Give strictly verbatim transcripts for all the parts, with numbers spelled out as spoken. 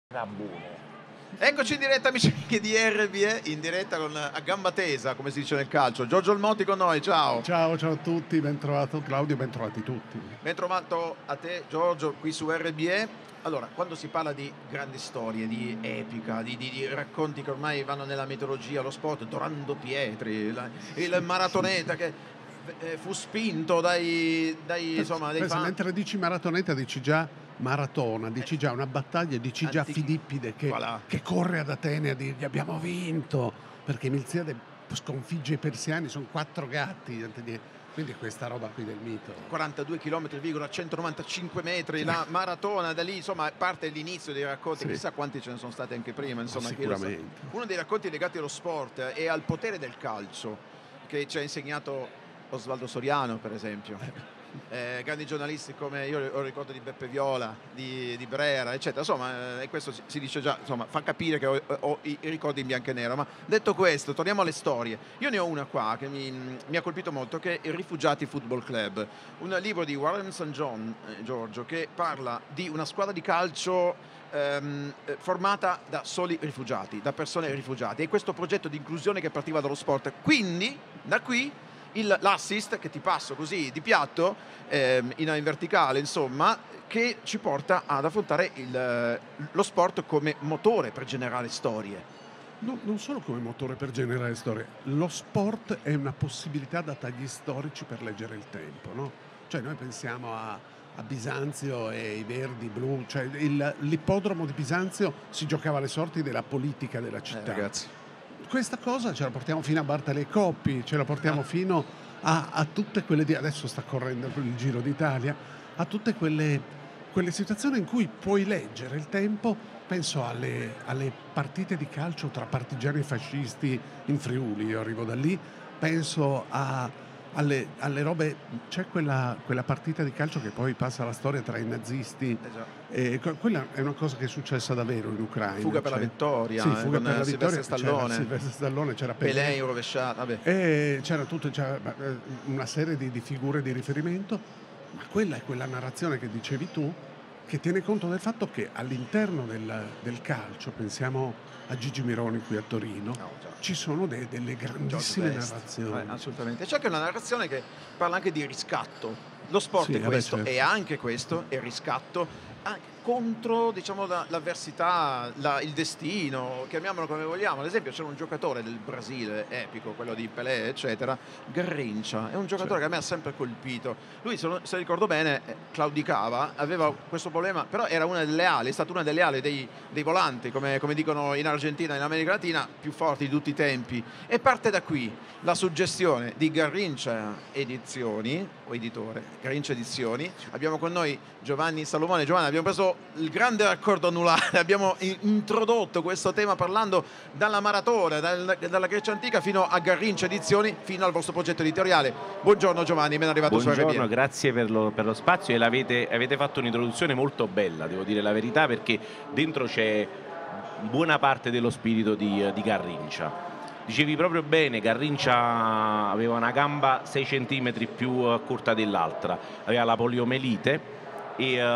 Rabone. Eccoci in diretta amici di R B E, in diretta con a gamba tesa, come si dice nel calcio. Giorgio Olmotti con noi, ciao. Ciao, ciao a tutti, ben trovato Claudio, ben trovati tutti. Ben trovato a te Giorgio qui su R B E. Allora, quando si parla di grandi storie, di epica, di, di, di racconti che ormai vanno nella mitologia, lo sport, Dorando Pietri, la, il maratoneta che eh, fu spinto dai, dai, insomma, dai Pensa, fan. mentre dici maratoneta dici già maratona, dici già una battaglia, dici già Antichi- Filippide che, Voilà. che corre ad Atene a dirgli abbiamo vinto, perché Milziade sconfigge i persiani, sono quattro gatti, quindi questa roba qui del mito. quarantadue chilometri, centonovantacinque metri, la maratona, da lì insomma parte l'inizio dei racconti, Sì. chissà quanti ce ne sono stati anche prima, insomma, Ma chi lo sa. sicuramente. Uno dei racconti legati allo sport e al potere del calcio che ci ha insegnato Osvaldo Soriano, per esempio. Eh, grandi giornalisti come io ho ricordo di Beppe Viola, di, di Brera, eccetera, insomma, eh, e questo si, si dice già, insomma, fa capire che ho, ho i, i ricordi in bianco e nero. Ma detto questo, torniamo alle storie. Io ne ho una qua che mi, mi ha colpito molto, che è il Rifugiati Football Club, un libro di Warren Saint John, eh, Giorgio, che parla di una squadra di calcio ehm, eh, formata da soli rifugiati, da persone rifugiate, e questo progetto di inclusione che partiva dallo sport. Quindi, da qui l'assist che ti passo così di piatto ehm, in, in verticale, insomma, che ci porta ad affrontare il, lo sport come motore per generare storie. No, non solo come motore per generare storie, lo sport è una possibilità data agli storici per leggere il tempo, no? Cioè noi pensiamo a, a Bisanzio e i verdi, i blu, cioè il- l'ippodromo di Bisanzio si giocava alle sorti della politica della Eh, città. ragazzi, Questa cosa ce la portiamo fino a Bartali e Coppi, ce la portiamo Ah. fino a, a tutte quelle di adesso sta correndo il Giro d'Italia, a tutte quelle, quelle situazioni in cui puoi leggere il tempo. Penso alle, alle partite di calcio tra partigiani e fascisti in Friuli, io arrivo da lì, penso a- alle, alle robe, c'è quella, quella partita di calcio che poi passa alla storia tra i nazisti. eh già. E que- quella è una cosa che è successa davvero in Ucraina. Fuga per la cioè- vittoria, Sì, eh, fuga con per la Silvestre vittoria. Stallone. C'era Silvestre Stallone, c'era Pelé Pelé, in rovesciata, vabbè. e c'era tutto, c'era eh, una serie di, di figure di riferimento, ma quella è quella narrazione che dicevi tu, che tiene conto del fatto che all'interno del, del calcio, pensiamo a Gigi Mironi qui a Torino, No, già. ci sono de- delle grandissime George Best. narrazioni. Eh, assolutamente. C'è anche una narrazione che parla anche di riscatto. Lo sport Sì, è vabbè, questo, certo. e anche questo è il riscatto anche contro, diciamo, la- l'avversità, la- il destino, chiamiamolo come vogliamo. Ad esempio c'era un giocatore del Brasile epico, quello di Pelé, eccetera, Garrincha, è un giocatore Sì. che a me ha sempre colpito. Lui, se, non- se ricordo bene, eh, claudicava, aveva questo problema, però era una delle ali, è stata una delle ali dei, dei volanti, come, come dicono in Argentina e in America Latina, più forti di tutti i tempi. E parte da qui la suggestione di Garrincha Edizioni, o editore, Garrincha Edizioni. Abbiamo con noi Giovanni Salomone. Giovanni, abbiamo preso il grande raccordo anulare, abbiamo in- introdotto questo tema parlando dalla maratona, dal- dalla Grecia antica fino a Garrincha Edizioni, fino al vostro progetto editoriale. Buongiorno Giovanni, ben arrivato su R B E. Buongiorno, grazie per lo, per lo spazio, e l'avete avete fatto un'introduzione molto bella, devo dire la verità, perché dentro c'è buona parte dello spirito di, di Garrincha. Dicevi proprio bene, Garrincha aveva una gamba sei centimetri più eh, corta dell'altra, aveva la poliomelite e eh,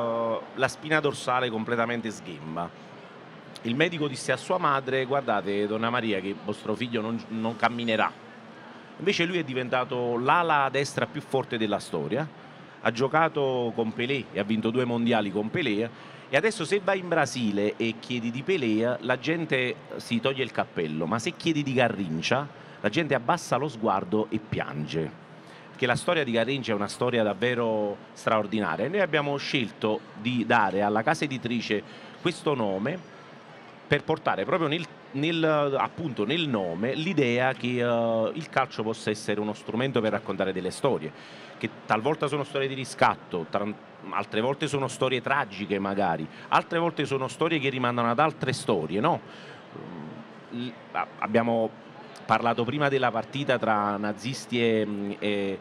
la spina dorsale completamente sghemba. Il medico disse a sua madre: guardate, donna Maria, che vostro figlio non, non camminerà. Invece lui è diventato l'ala destra più forte della storia, ha giocato con Pelé e ha vinto due mondiali con Pelé, e adesso se vai in Brasile e chiedi di Pelé la gente si toglie il cappello, ma se chiedi di Garrincha la gente abbassa lo sguardo e piange, perché la storia di Garrincha è una storia davvero straordinaria, e noi abbiamo scelto di dare alla casa editrice questo nome per portare proprio nel, nel, appunto nel nome l'idea che eh, il calcio possa essere uno strumento per raccontare delle storie, che talvolta sono storie di riscatto, tra- altre volte sono storie tragiche magari, altre volte sono storie che rimandano ad altre storie, no? Mm, l- a- abbiamo parlato prima della partita tra nazisti e, e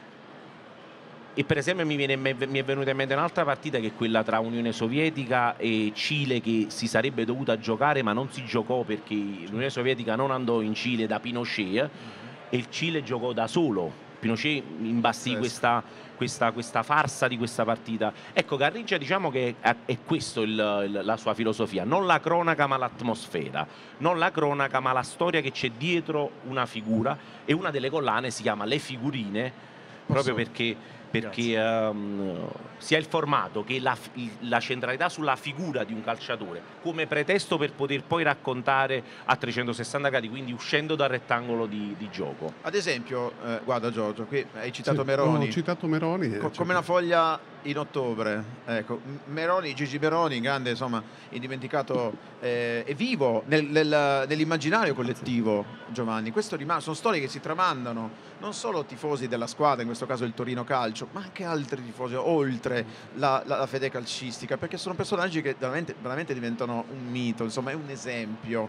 e per esempio mi, viene, mi è venuta in mente un'altra partita, che è quella tra Unione Sovietica e Cile, che si sarebbe dovuta giocare ma non si giocò perché l'Unione Sovietica non andò in Cile da Pinochet e il Cile giocò da solo Pinochet imbastì Sì, sì. questa, questa, questa farsa di questa partita. Ecco, Garrincha diciamo che è, è questo il, il- la sua filosofia, non la cronaca ma l'atmosfera, non la cronaca ma la storia che c'è dietro una figura, e una delle collane si chiama Le Figurine, proprio Posso- perché, perché Grazie. ehm, sia il formato che la, il- la centralità sulla figura di un calciatore come pretesto per poter poi raccontare a trecentosessanta gradi, quindi uscendo dal rettangolo di, di gioco. Ad esempio, eh, guarda Giorgio, qui hai citato Sì, Meroni. ho citato Meroni. e Co- c'è- come una foglia in ottobre, ecco. M- Meroni, Gigi Meroni, grande, insomma, indimenticato, eh, e vivo nel- nel- nell'immaginario collettivo, Giovanni. Questo rimane, sono storie che si tramandano non solo tifosi della squadra, in questo caso il Torino Calcio, ma anche altri tifosi oltre la, la- la fede calcistica, perché sono personaggi che veramente, veramente diventano un mito, insomma, è un esempio.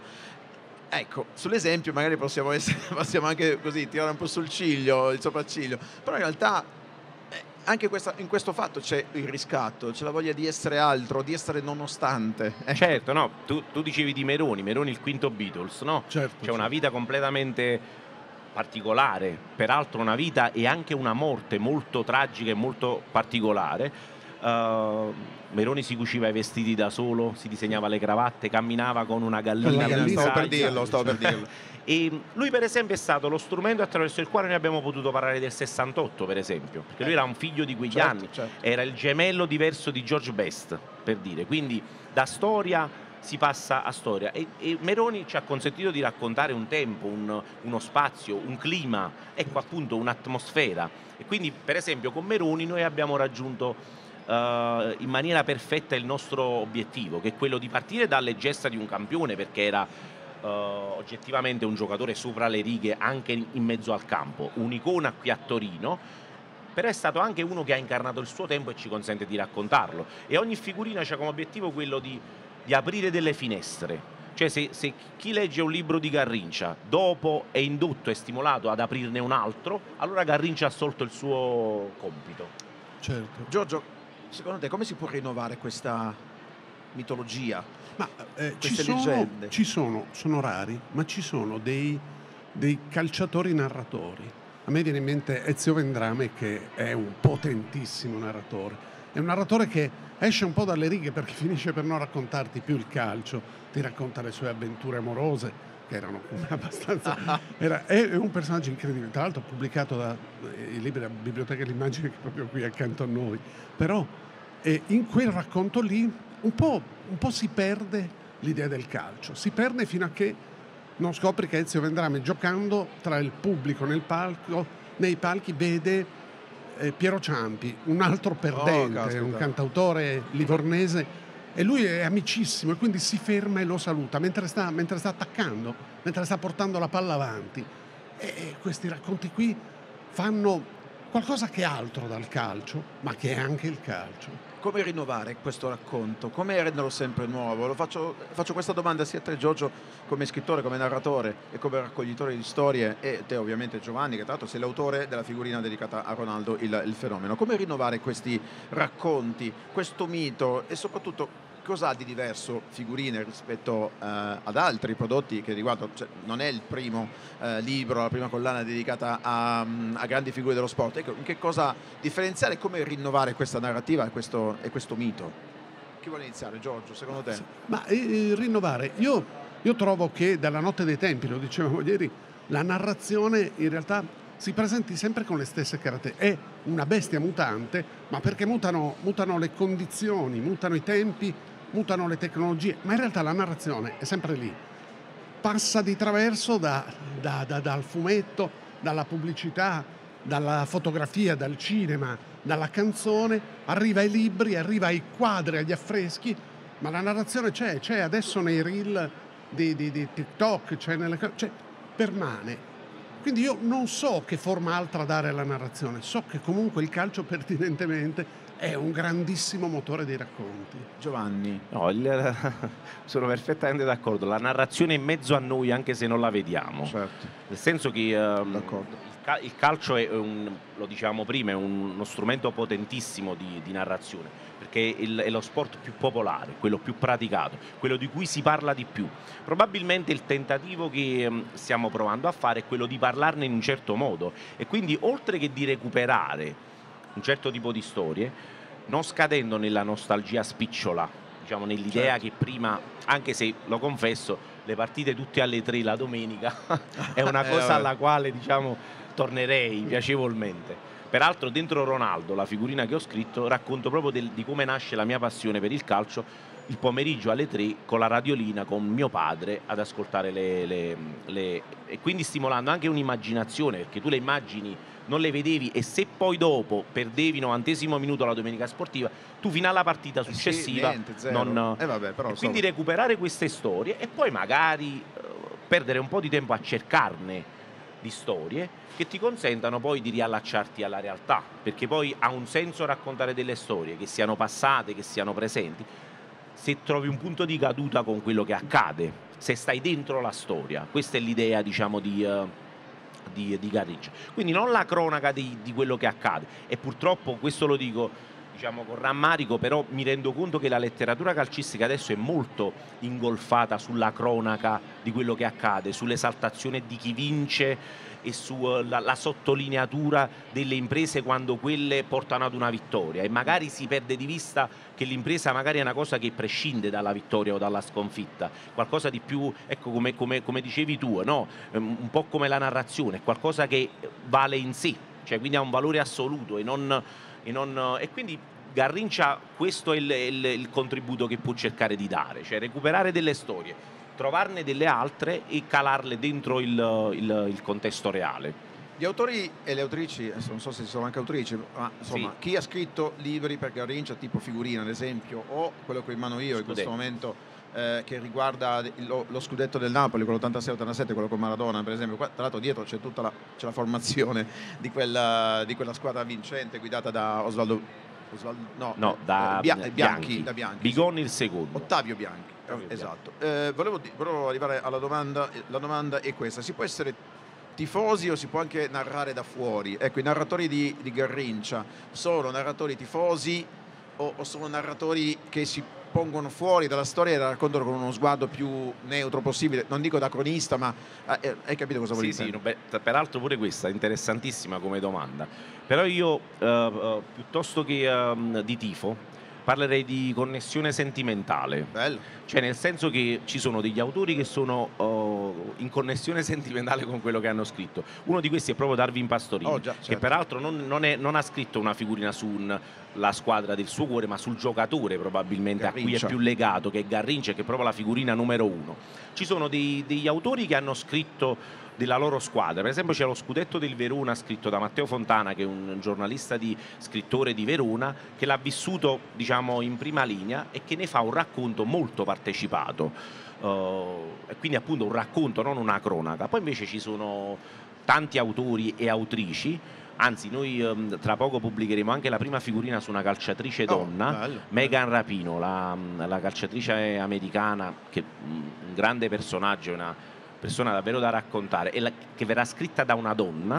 Ecco, sull'esempio magari possiamo, essere, possiamo anche così tirare un po' sul ciglio, il sopracciglio, però in realtà eh, anche questa- in questo fatto c'è il riscatto, c'è la voglia di essere altro, di essere nonostante. Ecco. Certo, no, tu, tu dicevi di Meroni, Meroni il quinto Beatles, no? Certo, C'è una certo. vita completamente particolare, peraltro una vita e anche una morte molto tragica e molto particolare. Uh, Meroni si cuciva i vestiti da solo, si disegnava le cravatte, camminava con una gallina, Con la gallina, Stavo per all'insaia. dirlo, stavo per dirlo. E lui per esempio è stato lo strumento attraverso il quale noi abbiamo potuto parlare del sessantotto, per esempio, perché lui era un figlio di quegli Certo, anni, certo. era il gemello diverso di George Best, per dire, quindi da storia si passa a storia, e, e Meroni ci ha consentito di raccontare un tempo, un- uno spazio, un clima, ecco appunto un'atmosfera, e quindi per esempio con Meroni noi abbiamo raggiunto eh, in maniera perfetta il nostro obiettivo, che è quello di partire dalle gesta di un campione, perché era eh, oggettivamente un giocatore sopra le righe anche in in mezzo al campo, un'icona qui a Torino, però è stato anche uno che ha incarnato il suo tempo e ci consente di raccontarlo, e ogni figurina c'ha come obiettivo quello di, di aprire delle finestre. Cioè se, se chi legge un libro di Garrincha dopo è indotto e stimolato ad aprirne un altro, allora Garrincha ha assolto il suo compito. Certo. Giorgio, secondo te come si può rinnovare questa mitologia? Ma eh, ci, Queste sono, leggende. ci sono, sono rari, ma ci sono dei, dei calciatori narratori. A me viene in mente Ezio Vendrame, che è un potentissimo narratore. È un narratore che esce un po' dalle righe, perché finisce per non raccontarti più il calcio, ti racconta le sue avventure amorose, che erano abbastanza... Era, è un personaggio incredibile. Tra l'altro pubblicato da eh, i libri della Biblioteca dell'Immagine, che è proprio qui accanto a noi. Però eh, in quel racconto lì un po', un po' si perde l'idea del calcio. Si perde fino a che non scopri che Ezio Vendrame, giocando tra il pubblico nel palco, nei palchi, vede eh, Piero Ciampi, un altro perdente, caspita. un cantautore livornese, e lui è amicissimo, e quindi si ferma e lo saluta mentre sta, mentre sta attaccando, mentre sta portando la palla avanti. E, e questi racconti qui fanno qualcosa che è altro dal calcio, ma che è anche il calcio. Come rinnovare questo racconto? Come renderlo sempre nuovo? Lo faccio, faccio questa domanda sia a te Giorgio, come scrittore, come narratore e come raccoglitore di storie, e te ovviamente Giovanni, che tra l'altro sei l'autore della figurina dedicata a Ronaldo il, il fenomeno. Come rinnovare questi racconti, questo mito, e soprattutto cosa ha di diverso Figurine rispetto eh, ad altri prodotti che riguardano, cioè, non è il primo eh, libro, la prima collana dedicata a, a grandi figure dello sport. Ecco, in che cosa differenziare e come rinnovare questa narrativa e questo, e questo mito? Chi vuole iniziare, Giorgio, secondo te? Ma eh, rinnovare, io, io trovo che dalla notte dei tempi, lo dicevamo ieri, la narrazione in realtà si presenti sempre con le stesse caratteristiche. È una bestia mutante, ma perché mutano, mutano le condizioni, mutano i tempi, mutano le tecnologie, ma in realtà la narrazione è sempre lì. Passa di traverso da, da, da, dal fumetto, dalla pubblicità, dalla fotografia, dal cinema, dalla canzone, arriva ai libri, arriva ai quadri, agli affreschi, ma la narrazione c'è, c'è adesso nei reel di, di, di TikTok, c'è nelle, cioè, permane. Quindi io non so che forma altra dare alla narrazione, so che comunque il calcio pertinentemente è un grandissimo motore dei racconti. Giovanni. No, il- sono perfettamente d'accordo, la narrazione è in mezzo a noi anche se non la vediamo, Certo. nel senso che ehm, D'accordo. il, ca- il calcio è un, lo dicevamo prima, è un- uno strumento potentissimo di, di narrazione, perché il- è lo sport più popolare, quello più praticato, quello di cui si parla di più. Probabilmente il tentativo che ehm, stiamo provando a fare è quello di parlarne in un certo modo, e quindi oltre che di recuperare un certo tipo di storie, non scadendo nella nostalgia spicciola, diciamo nell'idea Certo. che prima, anche se lo confesso, le partite tutte alle tre la domenica è una Eh, cosa vabbè. alla quale diciamo tornerei piacevolmente. Peraltro dentro Ronaldo, la figurina che ho scritto, racconto proprio del- di come nasce la mia passione per il calcio il pomeriggio alle tre con la radiolina con mio padre ad ascoltare le, le- le- e quindi stimolando anche un'immaginazione, perché tu le immagini non le vedevi, e se poi dopo perdevi novantesimo minuto la domenica sportiva, tu fino alla partita Eh sì, successiva niente, zero. non... Eh, vabbè, però, e quindi insomma. recuperare queste storie e poi magari eh, perdere un po' di tempo a cercarne di storie che ti consentano poi di riallacciarti alla realtà, perché poi ha un senso raccontare delle storie che siano passate, che siano presenti, se trovi un punto di caduta con quello che accade, se stai dentro la storia. Questa è l'idea, diciamo, di, eh, di, di Garrincha. Quindi non la cronaca di, di quello che accade, e purtroppo questo lo dico, diciamo, con rammarico, però mi rendo conto che la letteratura calcistica adesso è molto ingolfata sulla cronaca di quello che accade, sull'esaltazione di chi vince e sulla la sottolineatura delle imprese quando quelle portano ad una vittoria, e magari si perde di vista che l'impresa magari è una cosa che prescinde dalla vittoria o dalla sconfitta, qualcosa di più, ecco, come, come- come dicevi tu, no? Ehm, un po' come la narrazione, qualcosa che vale in sé, cioè quindi ha un valore assoluto, e non, e non- e quindi Garrincia questo è il, il- il contributo che può cercare di dare, cioè recuperare delle storie, trovarne delle altre e calarle dentro il, il- il contesto reale. Gli autori e le autrici, adesso non so se ci sono anche autrici, ma insomma, Sì. chi ha scritto libri per Garrincha, tipo Figurina ad esempio, o quello che ho in mano io in questo Scudetto. momento, eh, che riguarda lo, lo scudetto del Napoli, quello ottantasei ottantasette, quello con Maradona per esempio. Qua, tra l'altro dietro c'è tutta la, c'è la formazione di quella, di quella squadra vincente guidata da Osvaldo, Osvaldo no, No, eh, da Bia- Bianchi, Bianchi, da Bianchi, sì. Bigoni il secondo. Ottavio Bianchi, Ottavio eh, esatto. Eh, volevo, di- volevo arrivare alla domanda, eh, la domanda è questa: si può essere tifosi o si può anche narrare da fuori? Ecco, i narratori di, di Garrincia sono narratori tifosi o, o sono narratori che si pongono fuori dalla storia e la raccontano con uno sguardo più neutro possibile? Non dico da cronista, ma eh, eh, hai capito cosa vuol Sì, dire? sì, no, beh, t- peraltro pure questa è interessantissima come domanda, però io eh, eh, piuttosto che ehm, di tifo parlerei di connessione sentimentale, Bello. cioè nel senso che ci sono degli autori che sono oh, in connessione sentimentale con quello che hanno scritto. Uno di questi è proprio Darwin Pastorini, Oh, già, che certo. peraltro non, non è- non ha scritto una figurina sulla squadra del suo cuore, ma sul giocatore probabilmente a cui è Garrincia. più legato, che è Garrincha, che è proprio la figurina numero uno. Ci sono dei- degli autori che hanno scritto della loro squadra, per esempio c'è lo scudetto del Verona scritto da Matteo Fontana, che è un giornalista di scrittore di Verona, che l'ha vissuto, diciamo, in prima linea e che ne fa un racconto molto partecipato. Uh, e quindi appunto un racconto, non una cronaca. Poi invece ci sono tanti autori e autrici, anzi noi um, tra poco pubblicheremo anche la prima figurina su una calciatrice Oh, donna, bello. Megan Rapinoe, la, la calciatrice americana, che un grande personaggio, una persona davvero da raccontare, e la, che verrà scritta da una donna.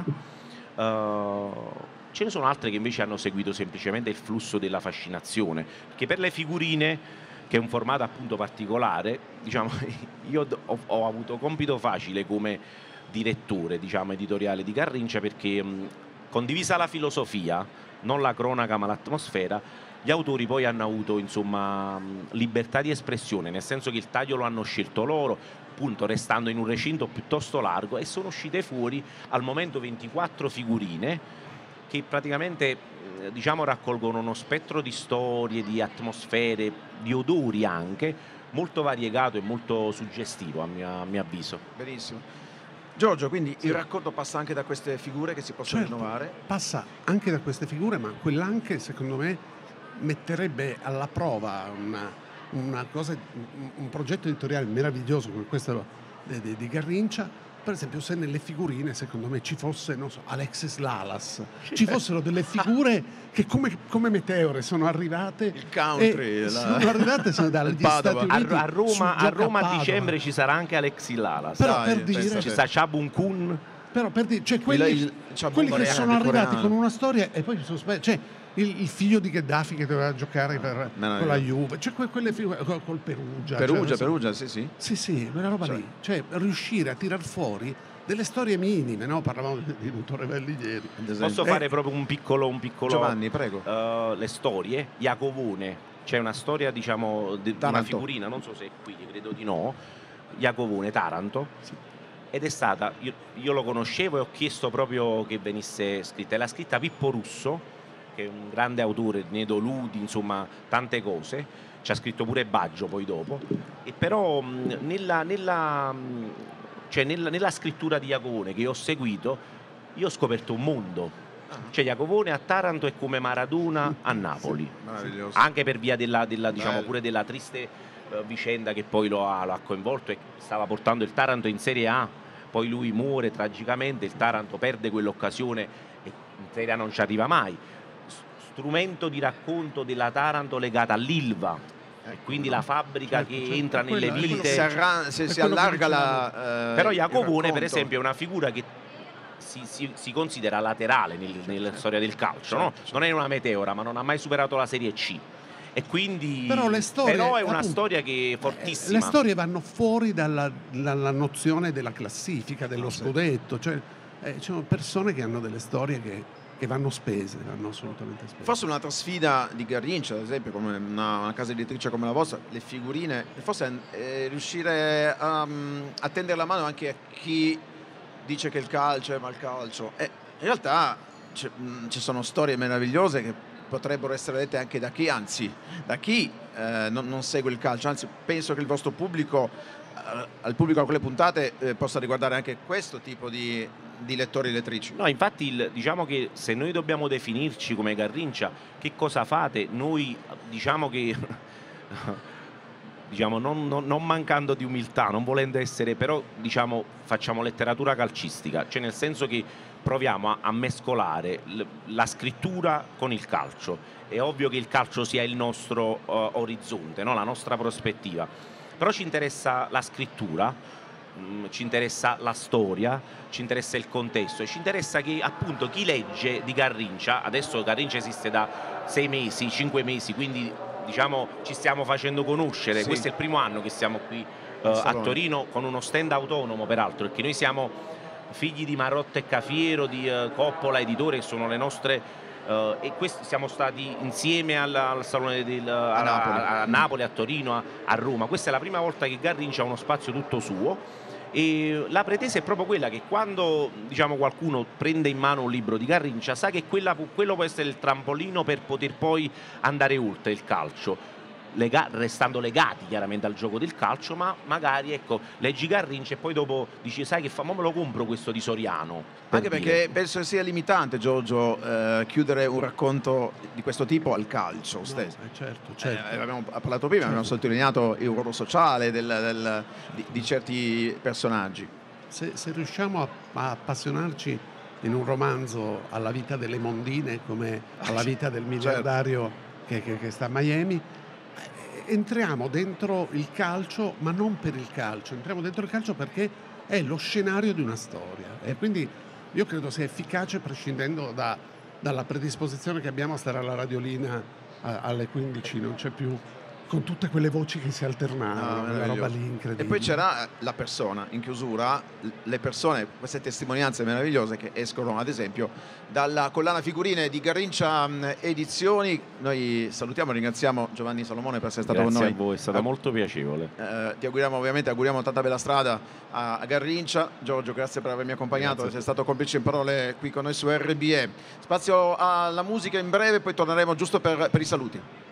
Uh, ce ne sono altre che invece hanno seguito semplicemente il flusso della fascinazione, perché per le figurine, che è un formato appunto particolare, diciamo, io ho, ho avuto compito facile come direttore, diciamo, editoriale di Garrincia, perché mh, condivisa la filosofia, non la cronaca ma l'atmosfera, gli autori poi hanno avuto, insomma, mh, libertà di espressione, nel senso che il taglio lo hanno scelto loro, appunto restando in un recinto piuttosto largo, e sono uscite fuori al momento ventiquattro figurine che praticamente eh, diciamo raccolgono uno spettro di storie, di atmosfere, di odori anche molto variegato e molto suggestivo, a mio, a mio avviso. Benissimo. Giorgio, quindi Sì. il racconto passa anche da queste figure che si possono Certo, rinnovare? passa anche da queste figure, ma quell'anche secondo me metterebbe alla prova una, una cosa, un, un progetto editoriale meraviglioso come questo di, di- di Garrincia. Per esempio, se nelle figurine secondo me ci fosse, non so, Alexis Lalas, ci fossero delle figure che come, come meteore sono arrivate, Il country, e la- sono arrivate sono dagli il Padova. Stati A, Uniti a Roma, su- a gioca Roma a Padova. dicembre ci sarà anche Alexi Lalas. Però Dai, per dire, pensa Ci te. sta Chabun Kun. però per dire, cioè quelli, il, il quelli che sono arrivati coreano. con una storia e poi sono spe- cioè il, il figlio di Gheddafi che doveva giocare per, con la Juve, cioè que- quelle figure, col, col Perugia. Perugia, cioè, Perugia, sì, sì. Sì, sì, quella roba Cioè. lì. Cioè, riuscire a tirar fuori delle storie minime, no? Parlavamo di Motorevelli ieri. Posso Eh, fare proprio un piccolo, un piccolo Giovanni, prego. uh, le storie. Iacovone, c'è una storia, diciamo, di una Taranto. figurina, non so se è qui, credo di no. Iacovone, Taranto. Ed è stata, io, io lo conoscevo e ho chiesto proprio che venisse scritta. E l'ha scritta Pippo Russo, che è un grande autore, Nedo Ludi, insomma, tante cose. Ci ha scritto pure Baggio poi dopo. E però mh, nella, nella, mh, cioè nella, nella scrittura di Iacovone che io ho seguito, io ho scoperto un mondo. Cioè Iacovone a Taranto è come Maradona a Napoli. Meraviglioso. Anche per via della, della, diciamo, Bello. pure della triste eh, vicenda che poi lo ha, lo ha coinvolto e stava portando il Taranto in Serie A. Poi lui muore tragicamente, il Taranto perde quell'occasione e in Serie A non ci arriva mai. Strumento di racconto della Taranto legata all'Ilva, e quindi la fabbrica Certo, che certo, entra quello- nelle è quello vite. Si, arra- se È si quello che allarga dicevamo. la. eh, Però il Iacovone, per racconto. esempio, è una figura che si, si- si considera laterale nel- nella storia del calcio, no? Certo. Non è una meteora, ma non ha mai superato la Serie C. E quindi Però le storie, però è una appunto, storia che è fortissima. Le storie vanno fuori dalla, dalla nozione della classifica, dello No, sì. scudetto, cioè eh, ci sono persone che hanno delle storie che, che vanno spese, vanno assolutamente spese. Forse un'altra sfida di Garrincha, ad esempio, come una, una casa editrice come la vostra, le figurine, forse eh, riuscire a, a tendere la mano anche a chi dice che il calcio è malcalcio. E in realtà c'è- mh, ci sono storie meravigliose che potrebbero essere lette anche da chi, anzi, da chi eh, non, non segue il calcio. Anzi, penso che il vostro pubblico, eh, al pubblico a quelle puntate, eh, possa riguardare anche questo tipo di, di lettori e lettrici. No, infatti il- diciamo che se noi dobbiamo definirci come Garrincia, che cosa fate? Noi diciamo che diciamo non, non- non mancando di umiltà, non volendo essere, però diciamo facciamo letteratura calcistica, cioè nel senso che proviamo a, a mescolare l- la scrittura con il calcio. È ovvio che il calcio sia il nostro eh, orizzonte, no? La nostra prospettiva, però ci interessa la scrittura, mh, ci interessa la storia, ci interessa il contesto e ci interessa che appunto chi legge di Garrincia, adesso Garrincia esiste da sei mesi, cinque mesi, quindi diciamo ci stiamo facendo conoscere. Sì. Questo è il primo anno che siamo qui eh, a Salone. Torino con uno stand autonomo, peraltro, perché noi siamo figli di Marotta e Cafiero, di eh, Coppola Editore, che sono le nostre eh, e questi siamo stati insieme al, al Salone del, a, Napoli. a, a Napoli, a Torino, a, a Roma. Questa è la prima volta che Garrincia ha uno spazio tutto suo. E la pretesa è proprio quella che quando diciamo, qualcuno prende in mano un libro di Garrincia sa che quella, pu- quello può essere il trampolino per poter poi andare oltre il calcio, lega- restando legati chiaramente al gioco del calcio, ma magari ecco leggi Garrincia e poi dopo dici sai che fa, mo me lo compro questo di Soriano, per Anche dire. perché penso sia limitante, Giorgio, eh, chiudere un racconto di questo tipo al calcio No, stesso. eh, certo, Eh, certo. abbiamo parlato prima, abbiamo Certo. sottolineato il ruolo sociale del- del- di, di certi personaggi. Se, se riusciamo a, a appassionarci in un romanzo alla vita delle mondine come alla vita del miliardario che, che- che sta a Miami, eh, entriamo dentro il calcio, ma non per il calcio, entriamo dentro il calcio perché è lo scenario di una storia e quindi io credo sia efficace prescindendo da- dalla predisposizione che abbiamo a stare alla radiolina a- alle quindici, non c'è più, con tutte quelle voci che si alternavano, Ah, quella roba meraviglioso. lì incredibile. E poi c'era eh, la persona in chiusura, l- le persone, queste testimonianze meravigliose che escono ad esempio dalla collana figurine di Garrincia mh, Edizioni. Noi salutiamo e ringraziamo Giovanni Salomone per essere stato Grazie con a noi. voi, è stato Ah, molto piacevole. eh, ti auguriamo ovviamente auguriamo tanta bella strada a, a Garrincia. Giorgio, grazie per avermi accompagnato, Grazie a essere stato complice in parole qui con noi su R B E. Spazio alla musica in breve, poi torneremo giusto per, per i saluti.